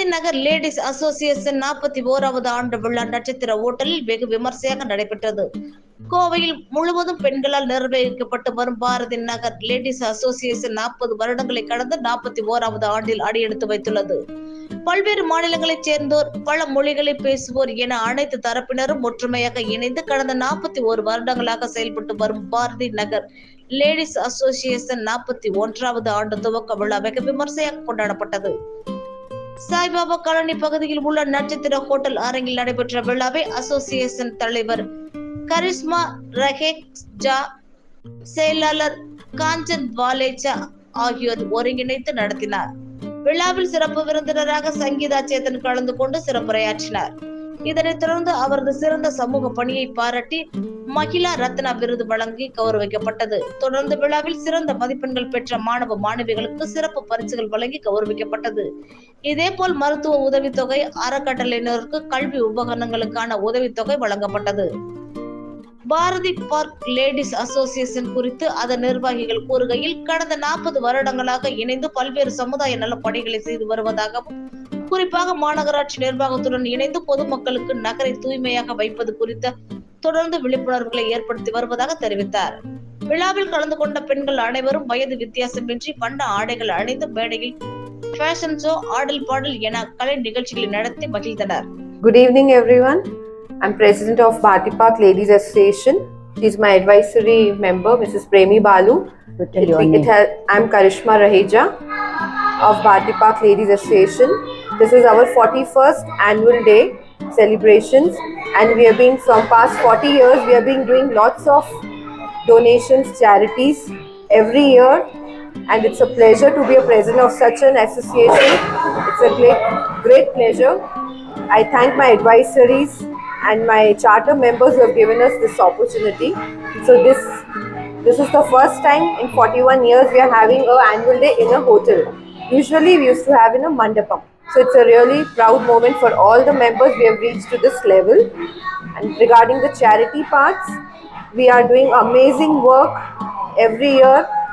நகர் ladies association 41வது ஆண்டு விழா நட்சத்திர ஓட்டலில் வெகு விமர்சையாக நடைபெற்றது. கோவையில் முழுவதும் பெண்களால் நிர்வகிக்கப்பட்டு வரும் பாரதி நகர் லேடிஸ் அசோசியேஷன் 40 வருடங்களை கடந்து 41வது ஆண்டில் அடியெடுத்து வைத்துள்ளது. பல்வேறு மாநிலங்களைச் சேர்ந்தோர், பல மொழிகளை பேசுவோர் என அனைத்து தரப்பினரும் ஒற்றுமையாக இணைந்து கடந்த 41 வருடங்களாக செயல்பட்டு வரும் பாரதி நகர் லேடிஸ் அசோசியேஷன் 41வது ஆண்டு துவக்க விழா வெகு விமர்சையாக கொண்டாடப்பட்டது. சாய்பாபா காலனி பகுதியில் உள்ள நட்சத்திர ஹோட்டல் அரங்கில் நடைபெற்ற விழாவை அசோசியேஷன் தலைவர் கரிஷ்மா ரஹேஜா, செயலாளர் காஞ்சன் வாலேச்சா ஆகியோர் ஒருங்கிணைத்து நடத்தினார். விழாவில் சிறப்பு விருந்தினராக சங்கீதா சேத்தன் கலந்து கொண்டு சிறப்புரையாற்றினார். இதனைத் தொடர்ந்து அவரது சிறந்த சமூக பணியை பாராட்டி மகிழா ரத்னா விருது வழங்கி கௌரவிக்கப்பட்டது. தொடர்ந்து விழாவில் சிறந்த மதிப்பெண்கள் பெற்ற மாணவ மாணவிகளுக்கு சிறப்பு பரிசுகள் வழங்கி கௌரவிக்கப்பட்டது. இதேபோல் மருத்துவ உதவித்தொகை, அறக்கட்டளையினருக்கு கல்வி உபகரணங்களுக்கான உதவித்தொகை வழங்கப்பட்டது. பாரதி பார்க் லேடிஸ் அசோசியேஷன் குறித்து அதன் நிர்வாகிகள் கூறுகையில், கடந்த 40 வருடங்களாக இணைந்து பல்வேறு சமுதாய நல பணிகளை செய்து வருவதாகவும், குறிப்பாக மாநகராட்சி நிர்வாகத்துடன் இணைந்து பொதுமக்களுக்கு நகரை தூய்மையாக வைப்பது குறித்த தொடர்ந்து விழிப்புணர்வுகளை ஏற்படுத்தி வருவதாக தெரிவித்தார். விழாவில் கலந்து கொண்ட பெண்கள் அனைவரும் வயது வித்தியாசமின்றி வண்ண ஆடைகள் அணிந்து மேடையில் ஃபேஷன் ஷோ, ஆடல் பாடல் என கலை நிகழ்ச்சிகளை நடத்தி மகிழ்ந்தனர். Good evening everyone. I'm President of Bharati Park Ladies Association. She's my advisory member, Mrs. Premi Balu. I'm Karishma Raheja of Bharati Park Ladies Association. This is our 41st annual day celebrations, and we have been, from past 40 years, we have been doing lots of donations, charities every year, and it's a pleasure to be a president of such an association. It's a great pleasure. I thank my advisories and my charter members who have given us this opportunity. So this is the first time in 41 years we are having an annual day in a hotel. Usually we used to have in a mandapam. So it's a really proud moment for all the members. We have reached to this level. And regarding the charity parts, we are doing amazing work every year.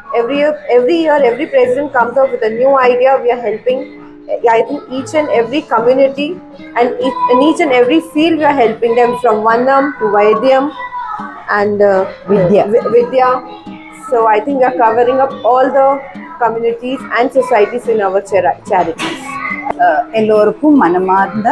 Every president comes up with a new idea. We are helping, I think, each and every community, and in each and every field we are helping them, from Vannam to Vaidyam and Vidya. So I think we are covering up all the communities and societies in our charities. எல்லோருக்கும் மனமார்ந்த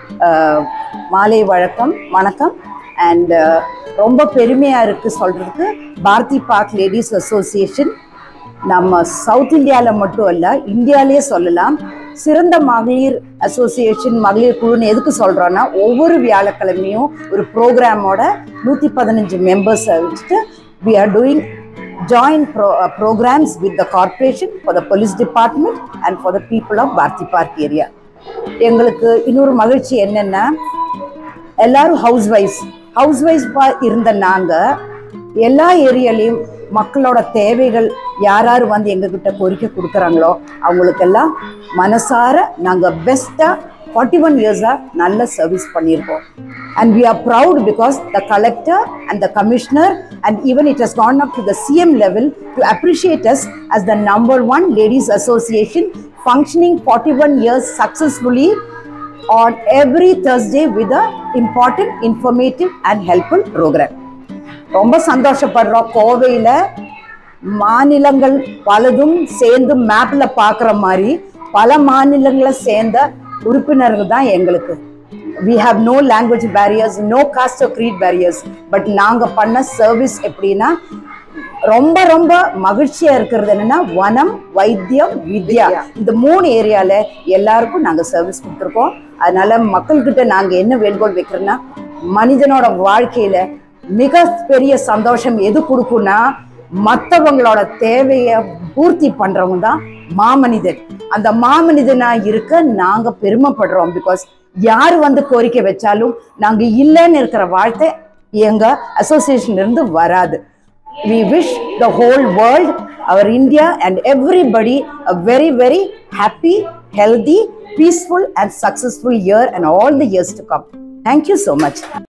மாலை வணக்கம். And ரொம்ப பெருமையாக இருக்குது சொல்கிறதுக்கு, Bharathi park ladies association நம்ம south இந்தியாவில் மட்டும் இல்லை, இந்தியாவிலே சொல்லலாம், சிறந்த மகளிர் அசோசியேஷன், மகளிர் குழுன்னு எதுக்கு சொல்கிறோன்னா, ஒவ்வொரு வியாழக்கிழமையும் ஒரு ப்ரோக்ராமோட 115 மெம்பர்ஸை வச்சுட்டு we are doing joint programs with the corporation, for the police department and for the people of Bharati Park area. எங்களுக்கு இன்னொரு மகிழ்ச்சி என்னென்னா, எல்லாரும் ஹவுஸ்வைஃபாக இருந்த நாங்கள் எல்லா ஏரியாலையும் மக்களோட தேவைகள் யார் வந்து எங்ககிட்ட கோரிக்கை கொடுக்குறாங்களோ அவங்களுக்கெல்லாம் மனசார நாங்கள் பெஸ்ட்டாக 41 இயர்ஸாக நல்ல சர்வீஸ் பண்ணியிருக்கோம். And we are proud because the collector and the commissioner, and even it has gone up to the CM level to appreciate us as the #1 ladies association, functioning 41 years successfully on every Thursday with a important, informative and helpful program. ரொம்ப சந்தோஷப்படுறோம். கோவையில் மாநிலங்கள் பலதும் சேர்ந்து மேப்பில் பார்க்குற மாதிரி பல மாநிலங்களை சேர்ந்த உறுப்பினர்கள் தான் எங்களுக்கு. We have no language barriers, no caste or creed barriers. But நாங்கள் பண்ண சர்வீஸ் எப்படின்னா, ரொம்ப மகிழ்ச்சியாக இருக்கிறது என்னென்னா, வனம், வைத்தியம், வித்யா, இந்த 3 ஏரியாவில் எல்லாருக்கும் நாங்கள் சர்வீஸ் கொடுத்துருக்கோம். அதனால் மக்கள்கிட்ட நாங்கள் என்ன வேண்டுகோள் வைக்கிறோன்னா, மனிதனோட வாழ்க்கையில் மிக பெரிய சந்தோஷம் எது கொடுக்குன்னா, மற்றவங்களோட தேவையை பூர்த்தி பண்ணுறவங்க தான் மாமனிதன். அந்த மாமனிதனாக இருக்க நாங்கள் பெருமைப்படுறோம். பிகாஸ் யார் வந்து கோரிக்கை வச்சாலும் நாங்கள் இல்லைன்னு இருக்கிற வாழ்க்கை எங்கள் அசோசியேஷன்லேருந்து வராது. We wish the whole world, our India and everybody a very, very happy, healthy, peaceful and successful year and all the years to come. Thank you so much.